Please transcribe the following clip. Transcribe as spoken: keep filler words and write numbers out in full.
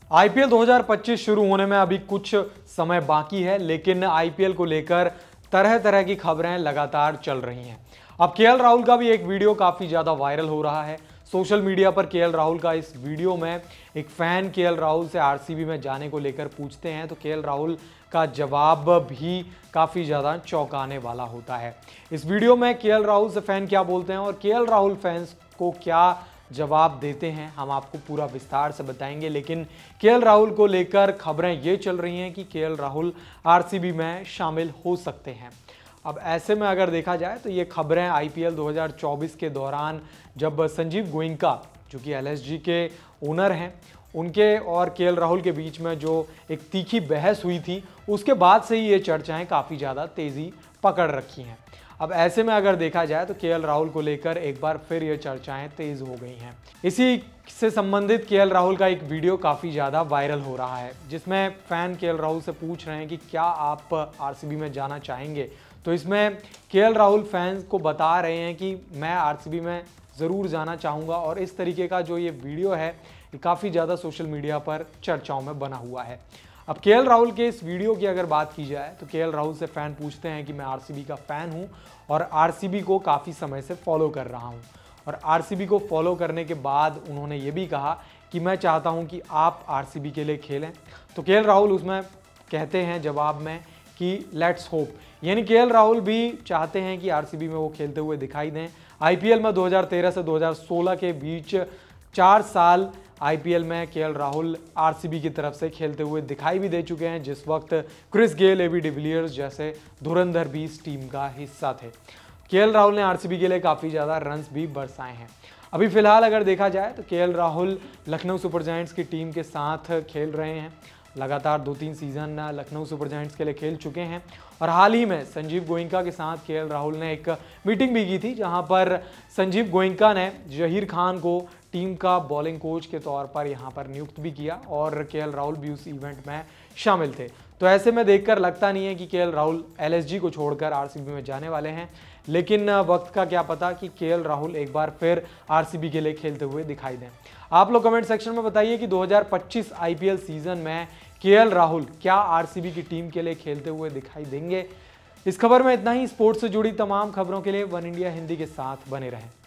IPL दो हज़ार पच्चीस शुरू होने में अभी कुछ समय बाकी है, लेकिन आईपीएल को लेकर तरह तरह की खबरें लगातार चल रही हैं। अब केएल राहुल का भी एक वीडियो काफी ज्यादा वायरल हो रहा है सोशल मीडिया पर। केएल राहुल का इस वीडियो में एक फैन केएल राहुल से आरसीबी में जाने को लेकर पूछते हैं, तो केएल राहुल का जवाब भी काफी ज्यादा चौंकाने वाला होता है। इस वीडियो में केएल राहुल से फैन क्या बोलते हैं और केएल राहुल फैंस को क्या जवाब देते हैं, हम आपको पूरा विस्तार से बताएंगे। लेकिन केएल राहुल को लेकर खबरें ये चल रही हैं कि केएल राहुल आरसीबी में शामिल हो सकते हैं। अब ऐसे में अगर देखा जाए तो ये खबरें आईपीएल दो हज़ार चौबीस के दौरान जब संजीव गोइंका, जो कि एलएसजी के ओनर हैं, उनके और केएल राहुल के बीच में जो एक तीखी बहस हुई थी, उसके बाद से ही ये चर्चाएं काफ़ी ज़्यादा तेज़ी पकड़ रखी हैं। अब ऐसे में अगर देखा जाए तो केएल राहुल को लेकर एक बार फिर ये चर्चाएं तेज हो गई हैं। इसी से संबंधित केएल राहुल का एक वीडियो काफ़ी ज़्यादा वायरल हो रहा है, जिसमें फैन केएल राहुल से पूछ रहे हैं कि क्या आप आरसीबी में जाना चाहेंगे। तो इसमें केएल राहुल फैंस को बता रहे हैं कि मैं आरसीबी में ज़रूर जाना चाहूँगा, और इस तरीके का जो ये वीडियो है ये काफ़ी ज़्यादा सोशल मीडिया पर चर्चाओं में बना हुआ है। अब केएल राहुल के इस वीडियो की अगर बात की जाए तो केएल राहुल से फैन पूछते हैं कि मैं आरसीबी का फ़ैन हूं और आरसीबी को काफ़ी समय से फॉलो कर रहा हूं, और आरसीबी को फॉलो करने के बाद उन्होंने ये भी कहा कि मैं चाहता हूं कि आप आरसीबी के लिए खेलें। तो केएल राहुल उसमें कहते हैं जवाब में कि लेट्स होप, यानी केएल राहुल भी चाहते हैं कि आरसीबी में वो खेलते हुए दिखाई दें। आईपीएल में दो हज़ार तेरह से दो हज़ार सोलह के बीच चार साल आईपीएल में केएल राहुल आरसीबी की तरफ से खेलते हुए दिखाई भी दे चुके हैं, जिस वक्त क्रिस गेल, एबी डिविलियर्स जैसे धुरंधर भी इस टीम का हिस्सा थे। केएल राहुल ने आरसीबी के लिए काफ़ी ज़्यादा रन्स भी बरसाए हैं। अभी फिलहाल अगर देखा जाए तो KL Rahul Lucknow super giants की टीम के साथ खेल रहे हैं। लगातार दो तीन सीजन लखनऊ सुपर जायंट्स के लिए खेल चुके हैं, और हाल ही में संजीव गोइंका के साथ केएल राहुल ने एक मीटिंग भी की थी, जहां पर संजीव गोइंका ने जहीर खान को टीम का बॉलिंग कोच के तौर पर यहां पर नियुक्त भी किया, और केएल राहुल भी उस इवेंट में शामिल थे। तो ऐसे में देखकर लगता नहीं है कि केएल राहुल एलएसजी को छोड़कर आरसीबी में जाने वाले हैं, लेकिन वक्त का क्या पता कि केएल राहुल एक बार फिर आरसीबी के लिए खेलते हुए दिखाई दें। आप लोग कमेंट सेक्शन में बताइए कि दो हज़ार पच्चीस आईपीएल सीजन में केएल राहुल क्या आरसीबी की टीम के लिए खेलते हुए दिखाई देंगे। इस खबर में इतना ही। स्पोर्ट्स से जुड़ी तमाम खबरों के लिए वन इंडिया हिंदी के साथ बने रहें।